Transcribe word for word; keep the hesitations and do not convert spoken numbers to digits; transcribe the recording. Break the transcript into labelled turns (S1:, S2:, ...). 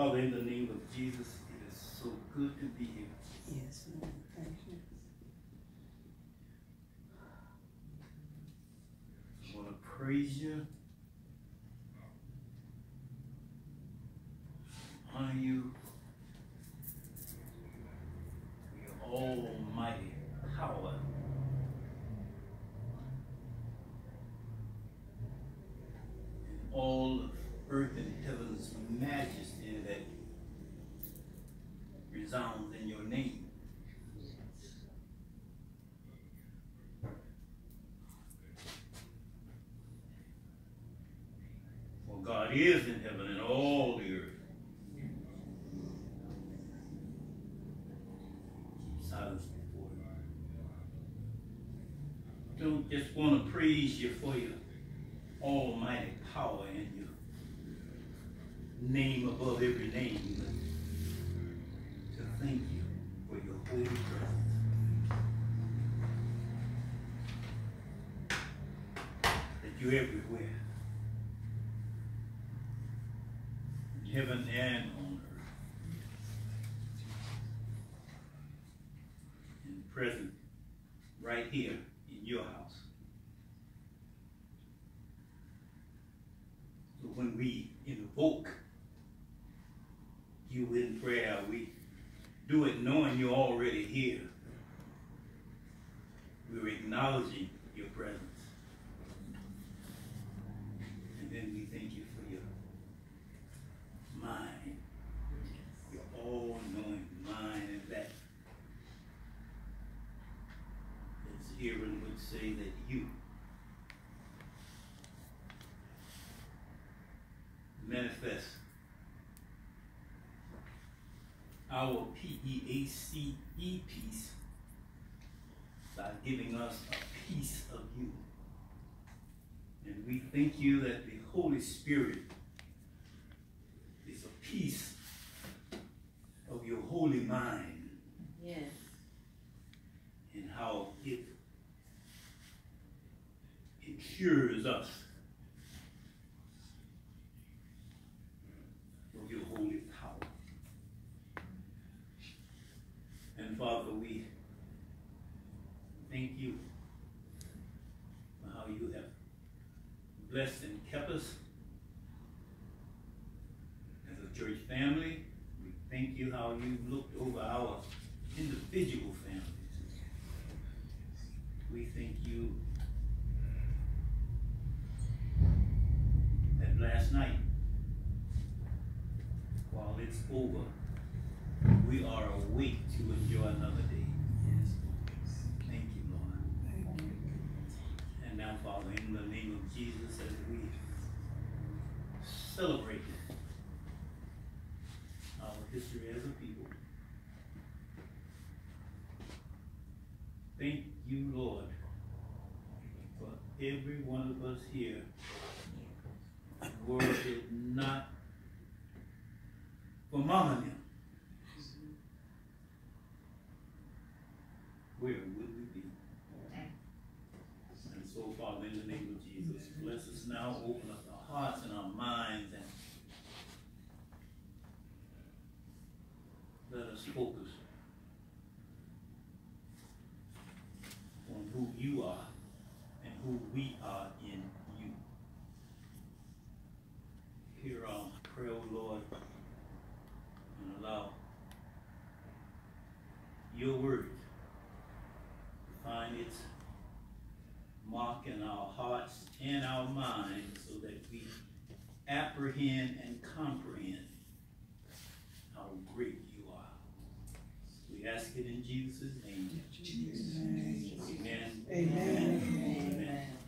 S1: Father, in the name of Jesus, it is so good to be here.
S2: Yes, Lord. Thank you.
S1: I want to praise you, honor you for your almighty power. And all of earth and heaven's majesty that resounds in your name. For God is in heaven and all the earth. Keep silence before you. Don't just want to praise you for your almighty power and your name above every name, but to thank you for your holy presence. That you're everywhere. In heaven and on earth. And present right here in your house. So when we invoke you in prayer, we do it knowing you're already here. We're acknowledging your presence. And then we thank you for your mind, your all-knowing mind, and that, as Aaron would say, that you manifest our P E A C E peace by giving us a piece of you. And we thank you that the Holy Spirit is a piece of your holy mind.
S2: Yes.
S1: And how it ensures us of your holy power. And Father, we thank you for how you have blessed and kept us as a church family. We thank you how you've looked over our individual families. We thank you that last night, while it's over, we are awake to enjoy another day. Yes. Thank you, Lord.
S2: Thank you.
S1: And now, Father, in the name of Jesus, as we celebrate our history as a people, thank you, Lord, for every one of us here. Were it not for Mama and them, where would we be? And so, Father, in the name of Jesus, bless us now, open up our hearts and our minds, and let us focus on who you are and who we are in you. Hear our prayer, O Lord, and allow your word to find its mark in our hearts and our minds so that we apprehend and comprehend how great you are. We ask it in Jesus' name.
S2: Jesus' name.
S1: Amen.
S2: Amen.
S1: Amen.